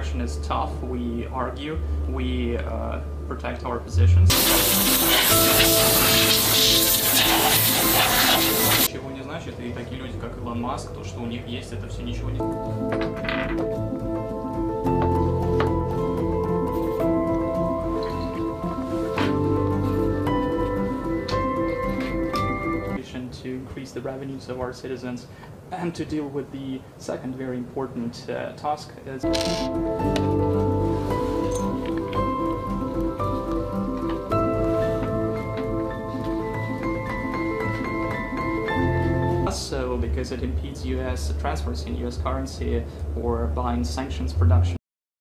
aggression is tough. We argue. We protect our positions. Ничего не значит, и такие люди, как Илон Маск, то, что у них есть, это все ничего не... To increase the revenues of our citizens and to deal with the second very important task is also because it impedes US transfers in US currency or buying sanctions production.